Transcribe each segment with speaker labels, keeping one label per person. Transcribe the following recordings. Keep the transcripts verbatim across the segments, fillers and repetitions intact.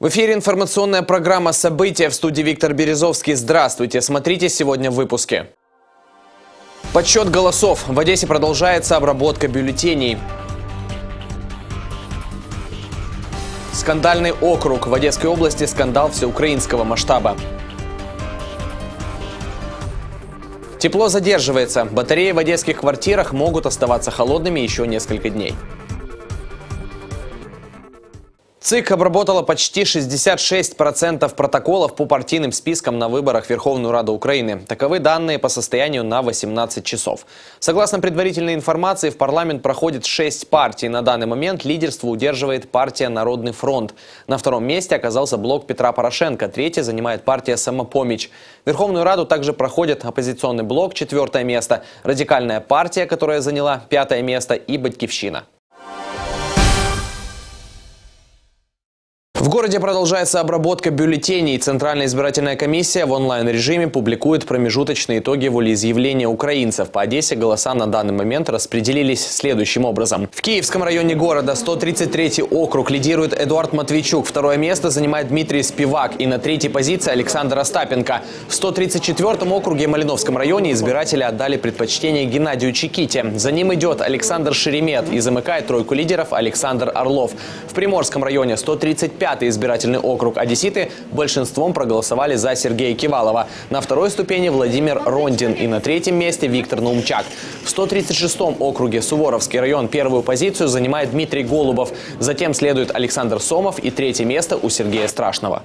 Speaker 1: В эфире информационная программа «События», в студии Виктор Березовский. Здравствуйте, смотрите сегодня в выпуске. Подсчет голосов. В Одессе продолжается обработка бюллетеней. Скандальный округ. В Одесской области скандал всеукраинского масштаба. Тепло задерживается. Батареи в одесских квартирах могут оставаться холодными еще несколько дней. ЦИК обработала почти шестьдесят шесть процентов протоколов по партийным спискам на выборах в Верховную Раду Украины. Таковы данные по состоянию на восемнадцать часов. Согласно предварительной информации, в парламент проходит шесть партий. На данный момент лидерство удерживает партия «Народный фронт». На втором месте оказался блок Петра Порошенко. Третье занимает партия «Самопомощь». В Верховную Раду также проходит оппозиционный блок, четвертое место, радикальная партия, которая заняла пятое место, и Батькивщина. В городе продолжается обработка бюллетеней. Центральная избирательная комиссия в онлайн-режиме публикует промежуточные итоги волеизъявления украинцев. По Одессе голоса на данный момент распределились следующим образом. В Киевском районе города сто тридцать третий округ лидирует Эдуард Матвейчук. Второе место занимает Дмитрий Спивак. И на третьей позиции Александр Остапенко. В сто тридцать четвёртом округе Малиновском районе избиратели отдали предпочтение Геннадию Чиките. За ним идет Александр Шеремет и замыкает тройку лидеров Александр Орлов. В Приморском районе сто тридцать пятый избирательный округ одесситы большинством проголосовали за Сергея Кивалова. На второй ступени Владимир Рондин и на третьем месте Виктор Наумчак. В сто тридцать шестом округе Суворовский район первую позицию занимает Дмитрий Голубов. Затем следует Александр Сомов и третье место у Сергея Страшного.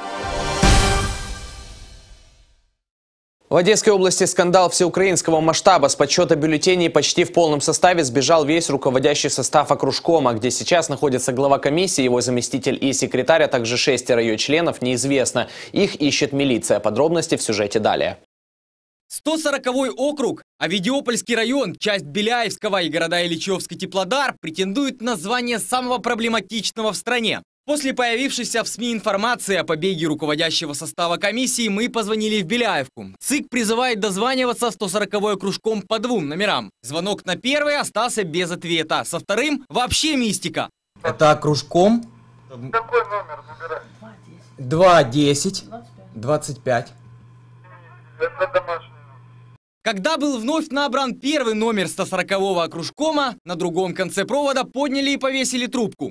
Speaker 1: В Одесской области скандал всеукраинского масштаба. С подсчета бюллетеней почти в полном составе сбежал весь руководящий состав окружкома, где сейчас находится глава комиссии, его заместитель и секретарь, а также шестеро ее членов, неизвестно. Их ищет милиция. Подробности в сюжете далее.
Speaker 2: сто сороковой округ, Авидиопольский район, часть Беляевского и города Ильичевск и Теплодар претендуют на звание самого проблематичного в стране. После появившейся в СМИ информации о побеге руководящего состава комиссии мы позвонили в Беляевку. ЦИК призывает дозваниваться сто сороковой окружком по двум номерам. Звонок на первый остался без ответа. Со вторым вообще мистика.
Speaker 3: Это окружком?
Speaker 4: Какой номер набирать?
Speaker 3: два десять двадцать пять.
Speaker 4: Это домашний.
Speaker 2: Когда был вновь набран первый номер сто сорокового окружкома, на другом конце провода подняли и повесили трубку.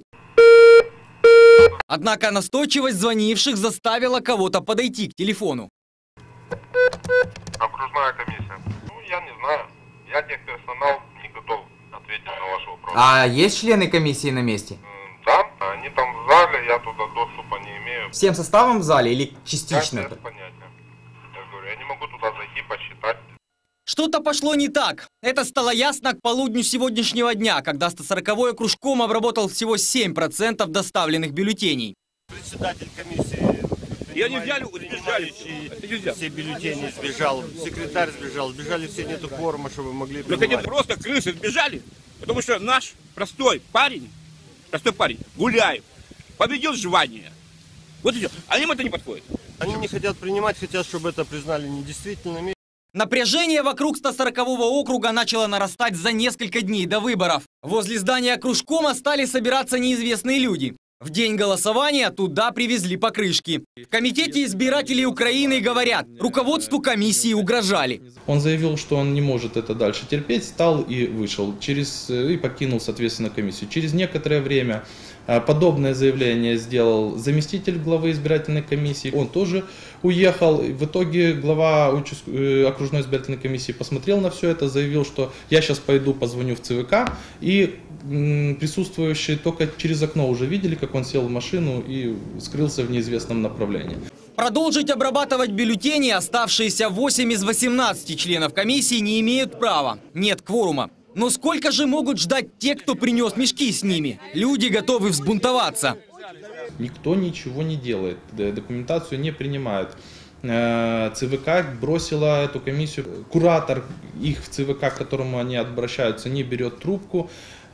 Speaker 2: Однако настойчивость звонивших заставила кого-то подойти к телефону.
Speaker 4: Окружная комиссия. Ну, я не знаю. Я техперсонал, не готов ответить на ваш вопрос.
Speaker 3: А есть члены комиссии на месте?
Speaker 4: М, Да, они там в зале, я туда доступа не имею.
Speaker 3: Всем составом в зале или
Speaker 4: Я
Speaker 3: частично?
Speaker 4: без понятия. Я говорю, я не могу туда зайти, посчитать.
Speaker 2: Что-то пошло не так. Это стало ясно к полудню сегодняшнего дня, когда сто сороковой окружком обработал всего семь процентов доставленных бюллетеней.
Speaker 5: Председатель комиссии.
Speaker 6: И они взяли, сбежали.
Speaker 5: Все бюллетени сбежал, секретарь сбежал, сбежали все, нету кворума, чтобы могли
Speaker 6: Так они
Speaker 5: принимать.
Speaker 6: просто крысы сбежали, потому что наш простой парень, простой парень, Гуляев, победил звание. Вот и все. А им это не подходит.
Speaker 5: Они не хотят принимать, хотят, чтобы это признали недействительным.
Speaker 2: Напряжение вокруг сто сорокового округа начало нарастать за несколько дней до выборов. Возле здания окружкома стали собираться неизвестные люди. В день голосования туда привезли покрышки. В комитете избирателей Украины говорят, руководству комиссии угрожали.
Speaker 7: Он заявил, что он не может это дальше терпеть, встал и вышел через, и покинул, соответственно, комиссию. Через некоторое время подобное заявление сделал заместитель главы избирательной комиссии. Он тоже уехал. В итоге глава окружной избирательной комиссии посмотрел на все это, заявил, что я сейчас пойду позвоню в ЦВК. И присутствующие только через окно уже видели, как он сел в машину и скрылся в неизвестном направлении.
Speaker 2: Продолжить обрабатывать бюллетени оставшиеся восемь из восемнадцати членов комиссии не имеют права. Нет кворума. Но сколько же могут ждать те, кто принес мешки с ними? Люди готовы взбунтоваться.
Speaker 7: Никто ничего не делает, документацию не принимают. ЦВК бросила эту комиссию. Куратор их в ЦВК, к которому они обращаются, не берет трубку.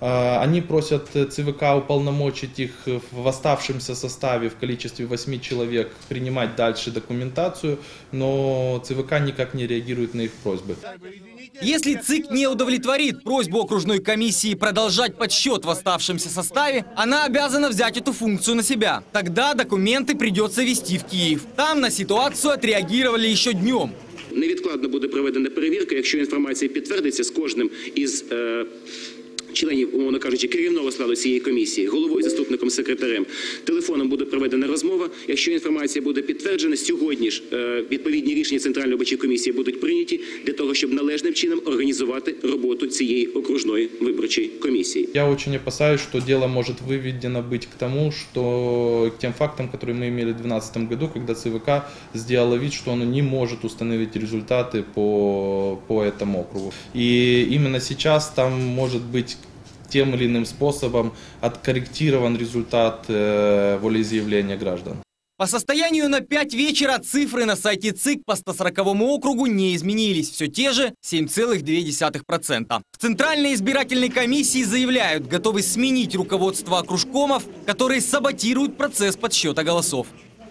Speaker 7: Они просят ЦВК уполномочить их в оставшемся составе в количестве восьми человек принимать дальше документацию, но ЦВК никак не реагирует на их просьбы.
Speaker 2: Если ЦИК не удовлетворит просьбу окружной комиссии продолжать подсчет в оставшемся составе, она обязана взять эту функцию на себя. Тогда документы придется везти в Киев. Там на ситуацию отреагировали еще днем.
Speaker 8: Невідкладно буде проведена перевірка, якщо інформація підтвердиться з кожним із е, членів, умовно кажучи, керівного складу цієї комісії, головою, заступником, секретарем. Телефоном буде проведена розмова. Якщо інформація буде підтверджена, сьогодні ж е, відповідні рішення Центральної виборчої комісії будуть прийняті для того, щоб належним чином організувати роботу цієї окружної виборчої комісії.
Speaker 7: Я очень опасаюсь, что дело может выведено быть к тому, что к тем фактам, которые мы имели в две тысячи двенадцатом году, когда ЦВК сделала вид, что оно не может установить результаты по, по этому округу. И именно сейчас там может быть тем или иным способом откорректирован результат э, волеизъявления граждан.
Speaker 2: По состоянию на пять вечера цифры на сайте ЦИК по сто сороковому округу не изменились. Все те же семь целых две десятых процента. В Центральной избирательной комиссии заявляют, готовы сменить руководство окружкомов, которые саботируют процесс подсчета голосов.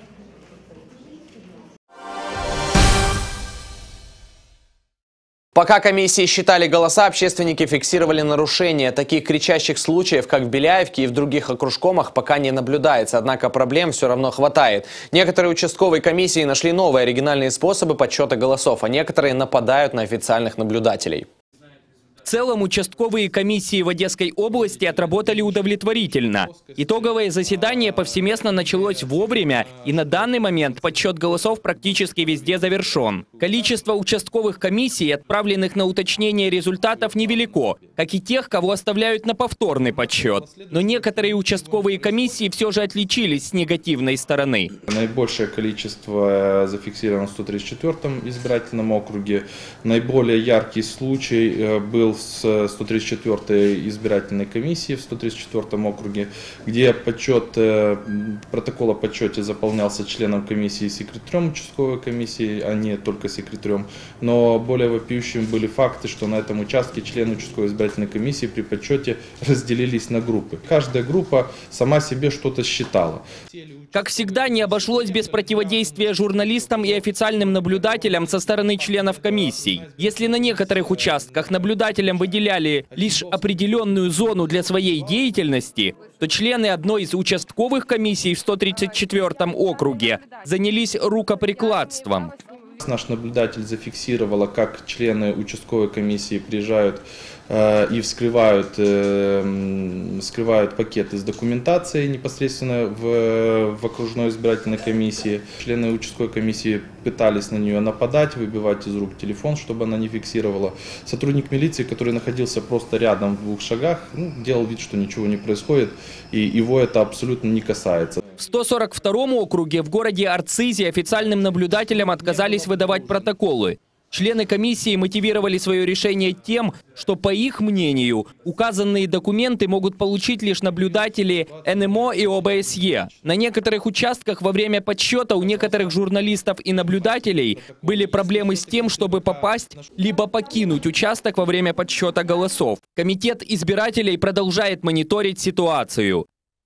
Speaker 1: Пока комиссии считали голоса, общественники фиксировали нарушения. Таких кричащих случаев, как в Беляевке и в других окружкомах, пока не наблюдается. Однако проблем все равно хватает. Некоторые участковые комиссии нашли новые оригинальные способы подсчета голосов, а некоторые нападают на официальных наблюдателей.
Speaker 9: В целом, участковые комиссии в Одесской области отработали удовлетворительно. Итоговое заседание повсеместно началось вовремя, и на данный момент подсчет голосов практически везде завершен. Количество участковых комиссий, отправленных на уточнение результатов, невелико, как и тех, кого оставляют на повторный подсчет. Но некоторые участковые комиссии все же отличились с негативной стороны.
Speaker 7: Наибольшее количество зафиксировано в сто тридцать четвёртом избирательном округе. Наиболее яркий случай был с сто тридцать четвёртой избирательной комиссии в сто тридцать четвёртом округе, где подсчет, протокол о подсчете заполнялся членом комиссии и секретарем участковой комиссии, а не только секретарем. Но более вопиющими были факты, что на этом участке члены участковой избирательной комиссии при подсчете разделились на группы. Каждая группа сама себе что-то считала.
Speaker 9: Как всегда, не обошлось без противодействия журналистам и официальным наблюдателям со стороны членов комиссий. Если на некоторых участках наблюдателям выделяли лишь определенную зону для своей деятельности, то члены одной из участковых комиссий в сто тридцать четвёртом округе занялись рукоприкладством.
Speaker 7: Наш наблюдатель зафиксировала, как члены участковой комиссии приезжают э, и вскрывают, э, вскрывают пакеты с документацией непосредственно в, в окружной избирательной комиссии. Члены участковой комиссии пытались на нее нападать, выбивать из рук телефон, чтобы она не фиксировала. Сотрудник милиции, который находился просто рядом в двух шагах, ну, делал вид, что ничего не происходит, и его это абсолютно не касается.
Speaker 9: В сто сорок втором округе в городе Арцизе официальным наблюдателям отказались выдавать протоколы. Члены комиссии мотивировали свое решение тем, что, по их мнению, указанные документы могут получить лишь наблюдатели эн эм о и о бэ эс е. На некоторых участках во время подсчета у некоторых журналистов и наблюдателей были проблемы с тем, чтобы попасть либо покинуть участок во время подсчета голосов. Комитет избирателей продолжает мониторить ситуацию.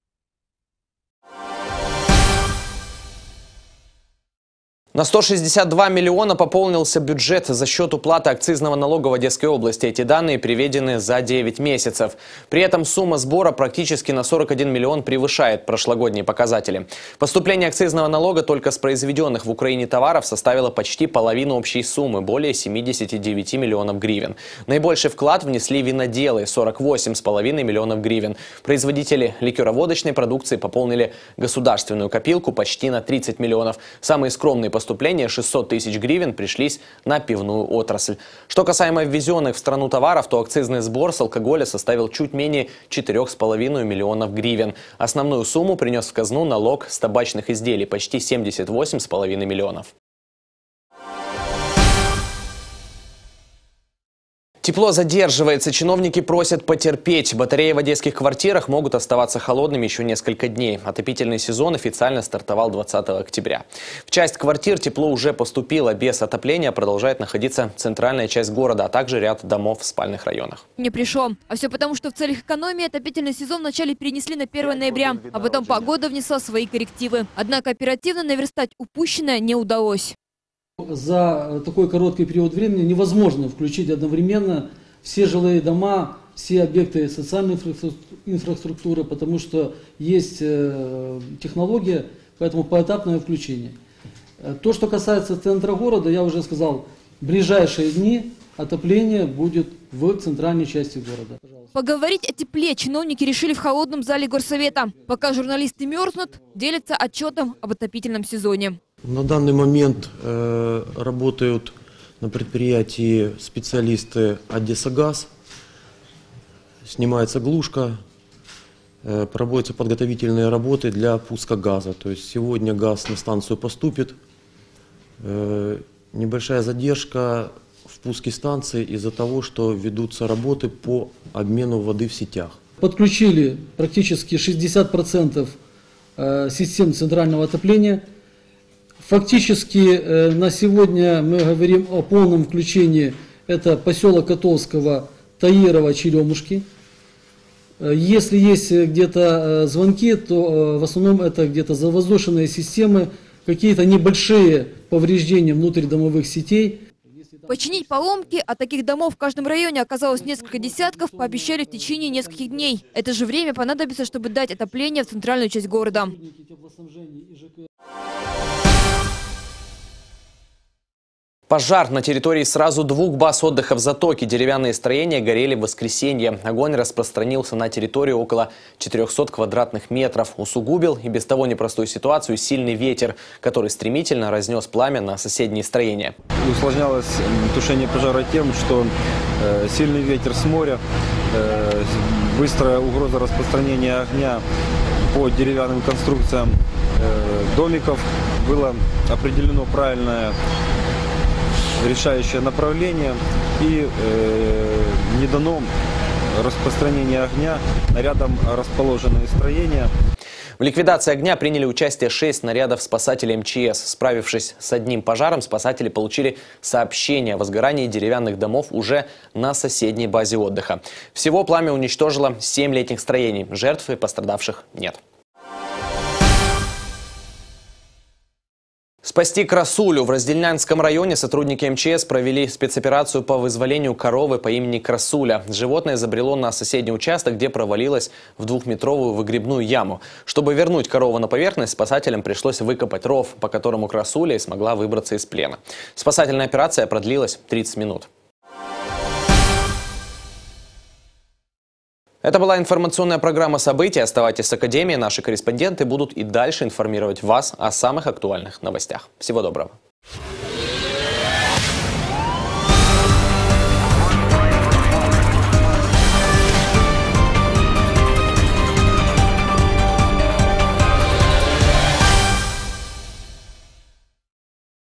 Speaker 1: На сто шестьдесят два миллиона пополнился бюджет за счет уплаты акцизного налога в Одесской области. Эти данные приведены за девять месяцев. При этом сумма сбора практически на сорок один миллион превышает прошлогодние показатели. Поступление акцизного налога только с произведенных в Украине товаров составило почти половину общей суммы – более семидесяти девяти миллионов гривен. Наибольший вклад внесли виноделы – сорок восемь с половиной миллионов гривен. Производители ликероводочной продукции пополнили государственную копилку почти на тридцать миллионов. Самые скромные поступления Поступления шестьсот тысяч гривен пришлись на пивную отрасль. Что касаемо ввезенных в страну товаров, то акцизный сбор с алкоголя составил чуть менее четырёх с половиной миллионов гривен. Основную сумму принес в казну налог с табачных изделий – почти семьдесят восемь с половиной миллионов. Тепло задерживается, чиновники просят потерпеть. Батареи в одесских квартирах могут оставаться холодными еще несколько дней. Отопительный сезон официально стартовал двадцатого октября. В часть квартир тепло уже поступило. Без отопления продолжает находиться центральная часть города, а также ряд домов в спальных районах.
Speaker 10: Не пришло. А все потому, что в целях экономии отопительный сезон вначале перенесли на первое ноября, а потом погода внесла свои коррективы. Однако оперативно наверстать упущенное не удалось.
Speaker 11: За такой короткий период времени невозможно включить одновременно все жилые дома, все объекты социальной инфраструктуры, потому что есть технология, поэтому поэтапное включение. То, что касается центра города, я уже сказал, в ближайшие дни отопление будет в центральной части города.
Speaker 10: Поговорить о тепле чиновники решили в холодном зале горсовета. Пока журналисты мерзнут, делятся отчетом об отопительном сезоне.
Speaker 12: На данный момент э, работают на предприятии специалисты Одессагаз. Снимается глушка, э, проводятся подготовительные работы для пуска газа. То есть сегодня газ на станцию поступит. Э, небольшая задержка в пуске станции из-за того, что ведутся работы по обмену воды в сетях.
Speaker 11: Подключили практически шестьдесят процентов систем центрального отопления. Фактически на сегодня мы говорим о полном включении. Это поселок Котовского, Таирова, Черемушки. Если есть где-то звонки, то в основном это где-то завоздушенные системы, какие-то небольшие повреждения внутридомовых сетей.
Speaker 10: Починить поломки, а таких домов в каждом районе оказалось несколько десятков, пообещали в течение нескольких дней. Это же время понадобится, чтобы дать отопление в центральную часть города.
Speaker 1: Пожар на территории сразу двух баз отдыха в Затоке. Деревянные строения горели в воскресенье. Огонь распространился на территорию около четырёхсот квадратных метров. Усугубил и без того непростую ситуацию сильный ветер, который стремительно разнес пламя на соседние строения.
Speaker 13: Усложнялось тушение пожара тем, что э, сильный ветер с моря, э, быстрая угроза распространения огня по деревянным конструкциям э, домиков. Было определено правильное решающее направление и э, не дано распространение огня на рядом расположенные строения.
Speaker 1: В ликвидации огня приняли участие шесть снарядов спасателей эм че эс. Справившись с одним пожаром, спасатели получили сообщение о возгорании деревянных домов уже на соседней базе отдыха. Всего пламя уничтожило семь летних строений. Жертв и пострадавших нет. Спасти красулю. В Раздельнянском районе сотрудники эм че эс провели спецоперацию по вызволению коровы по имени Красуля. Животное забрело на соседний участок, где провалилось в двухметровую выгребную яму. Чтобы вернуть корову на поверхность, спасателям пришлось выкопать ров, по которому Красуля и смогла выбраться из плена. Спасательная операция продлилась тридцать минут. Это была информационная программа «События». Оставайтесь с Академией. Наши корреспонденты будут и дальше информировать вас о самых актуальных новостях. Всего доброго.